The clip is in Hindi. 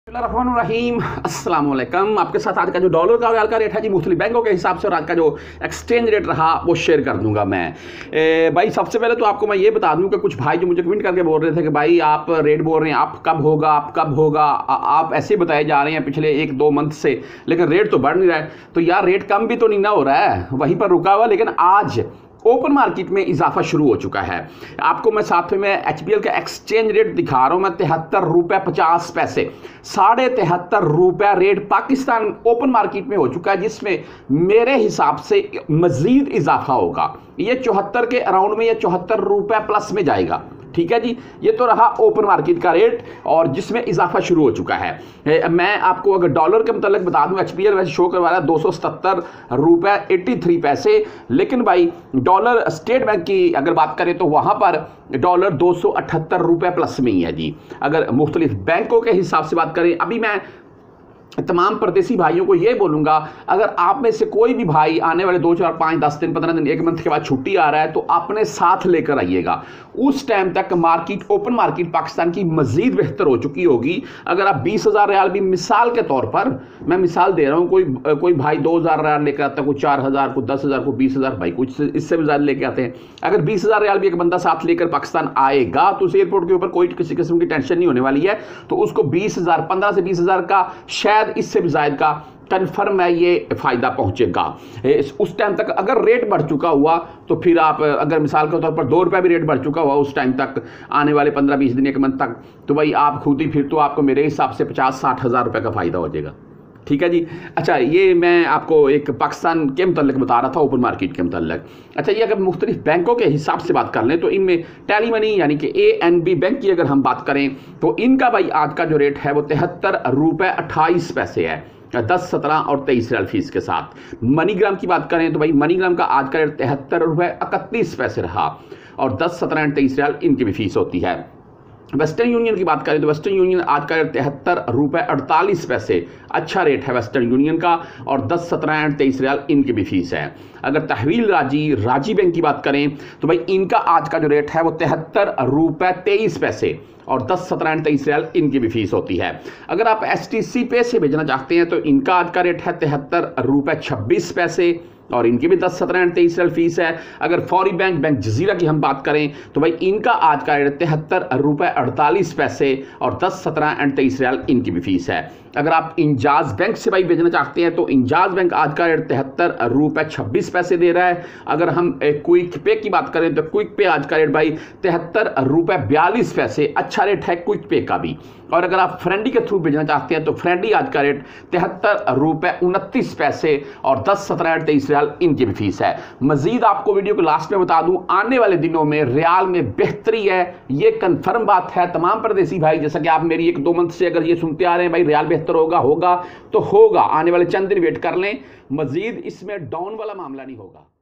रहीम अस्सलाम वालेकुम। आपके साथ आज का जो डॉलर का रियाल का रेट है जी मुख्तलिफ बैंकों के हिसाब से और आज का जो एक्सचेंज रेट रहा वो शेयर कर दूंगा मैं। भाई सबसे पहले तो आपको मैं ये बता दूं कि कुछ भाई जो मुझे कमेंट करके बोल रहे थे कि भाई आप रेट बोल रहे हैं आप कब होगा आप ऐसे बताए जा रहे हैं पिछले 1-2 मंथ से, लेकिन रेट तो बढ़ नहीं रहा है। तो यार रेट कम भी तो नहीं ना हो रहा है, वहीं पर रुका हुआ। लेकिन आज ओपन मार्केट में इजाफा शुरू हो चुका है। आपको मैं साथ में एचपीएल का एक्सचेंज रेट दिखा रहा हूं मैं, 73 रुपये 50 पैसे, 73.5 रुपया रेट पाकिस्तान ओपन मार्केट में हो चुका है, जिसमें मेरे हिसाब से मजीद इजाफा होगा। ये 74 के अराउंड में, ये 74 रुपये प्लस में जाएगा। ठीक है जी, ये तो रहा ओपन मार्केट का रेट और जिसमें इजाफा शुरू हो चुका है। मैं आपको अगर डॉलर के मतलब बता दूं, एचपीएल वैसे शो करवा रहा है 277 रुपये 83 पैसे, लेकिन भाई डॉलर स्टेट बैंक की अगर बात करें तो वहां पर डॉलर 278 रुपये प्लस में ही है जी। अगर मुख्तलिफ बैंकों के हिसाब से बात करें, अभी मैं तमाम परदेसी भाइयों को ये बोलूंगा, अगर आप में से कोई भी भाई आने वाले 2, 4, 5, 10 दिन, 15 दिन, 1 मंथ के बाद छुट्टी आ रहा है तो अपने साथ लेकर आइएगा। उस टाइम तक मार्केट, ओपन मार्केट पाकिस्तान की मजीद बेहतर हो चुकी होगी। अगर आप 20,000 रियाल भी, मिसाल के तौर पर मैं मिसाल दे रहा हूँ, कोई भाई 2,000 रियाल लेकर आता है, कोई 4,000, को 10,000, को 20,000, भाई कुछ इससे भी ज़्यादा लेके आते हैं। अगर 20,000 रियाल भी एक बंदा साथ लेकर पाकिस्तान आएगा तो उस एयरपोर्ट के ऊपर कोई किसी किस्म की टेंशन नहीं होने वाली है। तो उसको 20,000, 15 से 20,000 का, शायद इससे भी ज़्यादा का कन्फर्म है ये फायदा पहुंचेगा। उस टाइम तक अगर रेट बढ़ चुका हुआ तो फिर आप, अगर मिसाल के तौर पर 2 रुपये भी रेट बढ़ चुका हुआ उस टाइम तक, आने वाले 15-20 दिन, 1 मंथ तक, तो भाई आप खुद ही फिर तो आपको मेरे हिसाब से 50-60 हज़ार रुपये का फायदा हो जाएगा। ठीक है जी। अच्छा, ये मैं आपको एक पाकिस्तान के मतलब बता रहा था, ओपन मार्केट के मतलब। अच्छा, ये अगर मुख्तलिफ बैंकों के हिसाब से बात कर लें तो इनमें टेली मनी यानी कि ANB बैंक की अगर हम बात करें तो इनका भाई आज का जो रेट है वो 73 रुपये 28 पैसे है, 10, 17 और 23 रियाल फीस के साथ। मनीग्राम की बात करें तो भाई मनीग्राम का आज का रेट 73 रुपये 31 पैसे रहा और 10, 17 और 23 रियाल इनकी भी फीस होती है। वेस्टर्न यूनियन की बात करें तो वेस्टर्न यूनियन आज का रेट 73 रुपये 48 पैसे, अच्छा रेट है वेस्टर्न यूनियन का, और 10, 17 और 23 रियाल इनकी भी फीस है। अगर तहवील राजी बैंक की बात करें तो भाई इनका आज का जो रेट है वो 73 रुपये 23 पैसे और 10, 17 और 23 रियाल इनकी भी फीस होती है। अगर आप STC पे से भेजना चाहते हैं तो इनका आज का रेट है 73 रुपये 26 पैसे और इनकी भी 10, 17 और 23 रियाल फीस है। अगर फौरी बैंक जजीरा की हम बात करें तो भाई इनका आज का रेट 73 रुपये 48 पैसे और 10, 17 और 23 रियाल इनकी भी फीस है। अगर आप इंजाज बैंक से भाई भेजना चाहते हैं तो इंजाज बैंक आज का रेट 73 रुपये 26 पैसे दे रहा है। अगर हम क्विक पे की बात करें तो क्विक पे आज का रेट भाई 73 रुपये 42 पैसे, अच्छा रेट है क्विक पे का भी। और अगर आप फ्रेंडी के थ्रू भेजना चाहते हैं तो फ्रेंडी आज का रेट 73 रुपये 29 पैसे और 10, 17 और 23 रियाल इनकी भी फीस है। मजीद आपको वीडियो को लास्ट में बता दूं, आने वाले दिनों में रियाल में बेहतरी है, ये कंफर्म बात है। तमाम परदेसी भाई, जैसा कि आप मेरी 1-2 मंथ से अगर ये सुनते आ रहे हैं भाई रियाल बेहतर होगा तो होगा, आने वाले चंद दिन वेट कर लें, मजीद इसमें डाउन वाला मामला नहीं होगा।